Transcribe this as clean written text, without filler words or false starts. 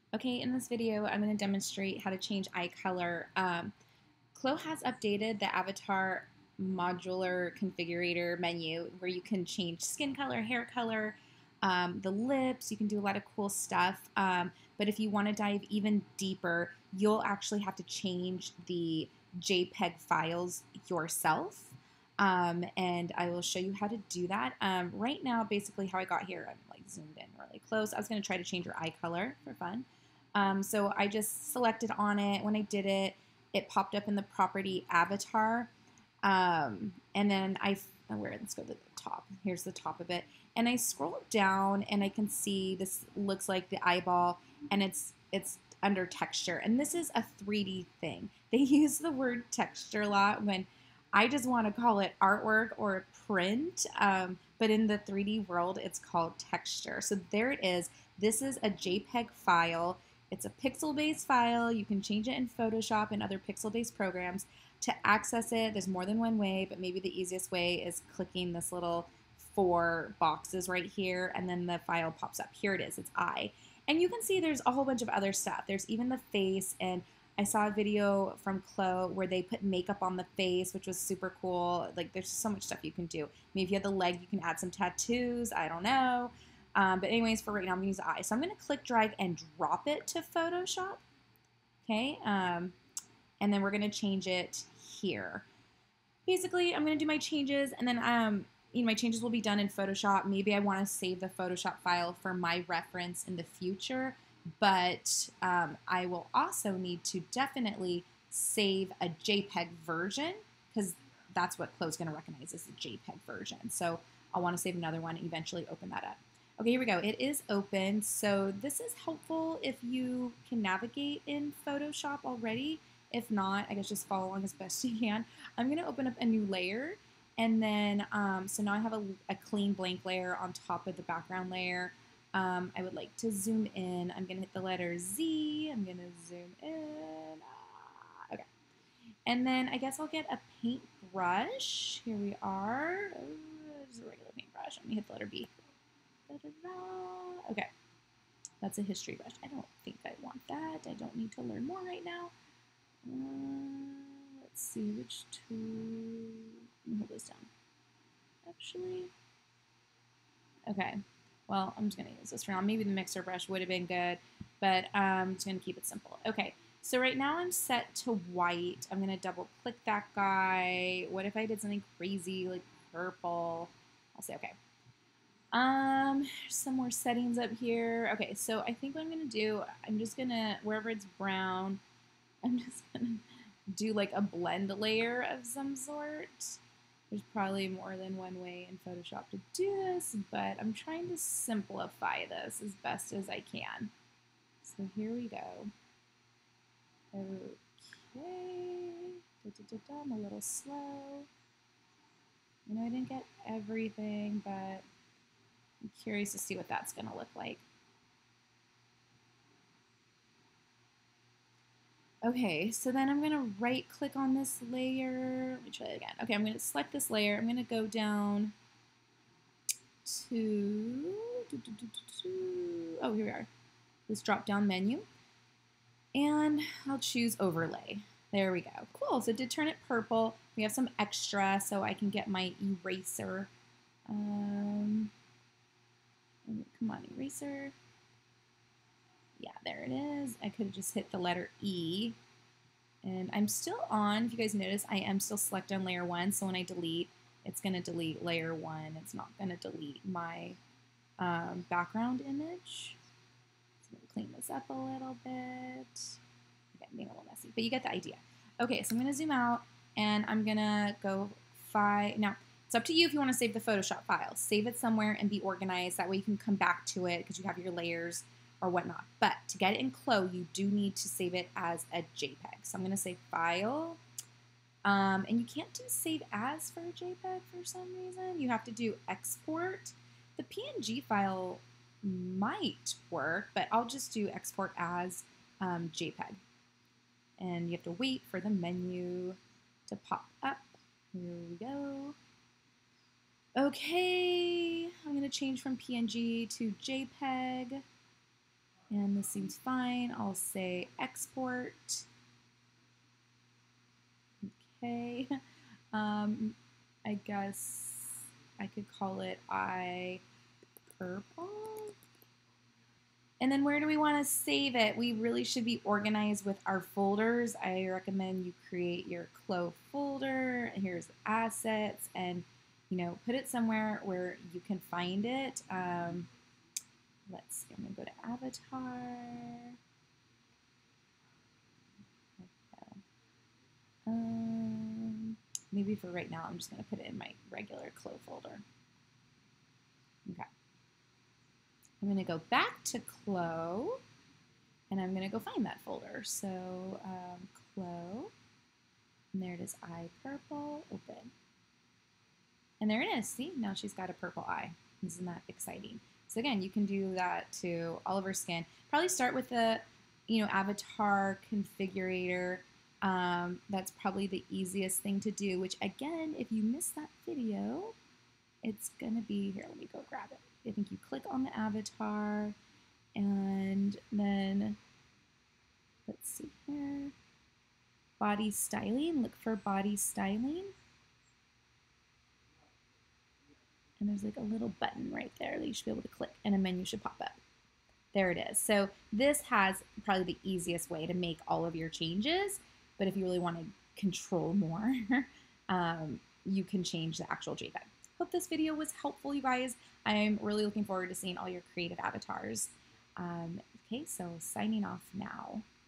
Okay, in this video, I'm going to demonstrate how to change eye color. CLO has updated the avatar modular configurator menu where you can change skin color, hair color, the lips. You can do a lot of cool stuff. But if you want to dive even deeper, you'll actually have to change the JPEG files yourself. And I will show you how to do that. Right now, basically how I got here, I'm like zoomed in really close. I was going to try to change your eye color for fun. So I just selected on it. When I did it, it popped up in the property avatar. And then let's go to the top. Here's the top of it. And I scroll down and I can see this looks like the eyeball, and it's under texture. And this is a 3D thing. They use the word texture a lot when I just want to call it artwork or print. But in the 3D world, it's called texture. So there it is. This is a JPEG file. It's a pixel-based file. You can change it in Photoshop and other pixel-based programs. To access it, there's more than one way, but maybe the easiest way is clicking this little 4 boxes right here, and then the file pops up. Here it is, it's eye. And you can see there's a whole bunch of other stuff. There's even the face, and I saw a video from CLO where they put makeup on the face, which was super cool. Like, there's so much stuff you can do. Maybe if you have the leg, you can add some tattoos. I don't know. But anyways, for right now, I'm going to use the eye. So I'm going to click, drag, and drop it to Photoshop. Okay. And then we're going to change it here. Basically, I'm going to do my changes, and then my changes will be done in Photoshop. Maybe I want to save the Photoshop file for my reference in the future, but I will also need to definitely save a JPEG version, because that's what CLO's going to recognize as the JPEG version. So I'll want to save another one and eventually open that up. Okay, here we go. It is open. So this is helpful if you can navigate in Photoshop already. If not, I guess just follow along as best you can. I'm going to open up a new layer, and then so now I have a clean blank layer on top of the background layer. I would like to zoom in. I'm going to hit the letter Z. I'm going to zoom in. Okay. And then I guess I'll get a paintbrush. Here we are. Just a regular paintbrush. Let me hit the letter B. Okay. That's a history brush. I don't think I want that. I don't need to learn more right now. Let's see which two. Let me hold this down. Actually, okay. Well, I'm just gonna use this for now. Maybe the mixer brush would have been good, but I'm just gonna keep it simple. Okay. So right now I'm set to white. I'm gonna double click that guy. What if I did something crazy like purple? I'll say okay. Some more settings up here. Okay, so I think what I'm gonna do, I'm just gonna, wherever it's brown, I'm just gonna do like a blend layer of some sort. There's probably more than one way in Photoshop to do this, but I'm trying to simplify this as best as I can. So here we go. Okay. I'm a little slow. I know I didn't get everything, but I'm curious to see what that's gonna look like. Okay, so then I'm gonna right click on this layer. Let me try it again. Okay, I'm gonna select this layer. I'm gonna go down to, oh, here we are, this drop down menu. And I'll choose overlay. There we go. Cool, so it did turn it purple. We have some extra, so I can get my eraser. Come on, eraser. Yeah, there it is. I could have just hit the letter E. And I'm still on, if you guys notice, I am still selected on layer 1. So when I delete, it's going to delete layer 1. It's not going to delete my background image. So I'm going to clean this up a little bit. Okay, I'm being a little messy, but you get the idea. Okay, so I'm going to zoom out, and I'm going to go now, it's up to you if you want to save the Photoshop file. Save it somewhere and be organized. That way you can come back to it because you have your layers or whatnot. But to get it in CLO, you do need to save it as a JPEG. So I'm going to say File. And you can't do Save As for a JPEG for some reason. You have to do Export. The PNG file might work, but I'll just do Export as JPEG. And you have to wait for the menu to pop up. Here we go. Okay, I'm going to change from PNG to JPEG. And this seems fine. I'll say export. Okay. I guess I could call it eye purple. And then where do we want to save it? We really should be organized with our folders. I recommend you create your CLO folder. Here's assets, and put it somewhere where you can find it. Let's see, I'm gonna go to avatar. Maybe for right now, I'm just gonna put it in my regular CLO folder. Okay. I'm going to go back to CLO, and I'm going to go find that folder. So CLO, and there it is, eye purple, open. And there it is. See, now she's got a purple eye. Isn't that exciting? So again, you can do that to all of her skin. Probably start with the, avatar configurator. That's probably the easiest thing to do, which again, if you missed that video, it's going to be here. Let me go grab it. I think you click on the avatar, and then let's see here, body styling, look for body styling, and there's like a little button right there that you should be able to click, and a menu should pop up. There it is. So this has probably the easiest way to make all of your changes, but if you really want to control more, you can change the actual JPEG. Hope this video was helpful, you guys. I'm really looking forward to seeing all your creative avatars. Okay, so signing off now.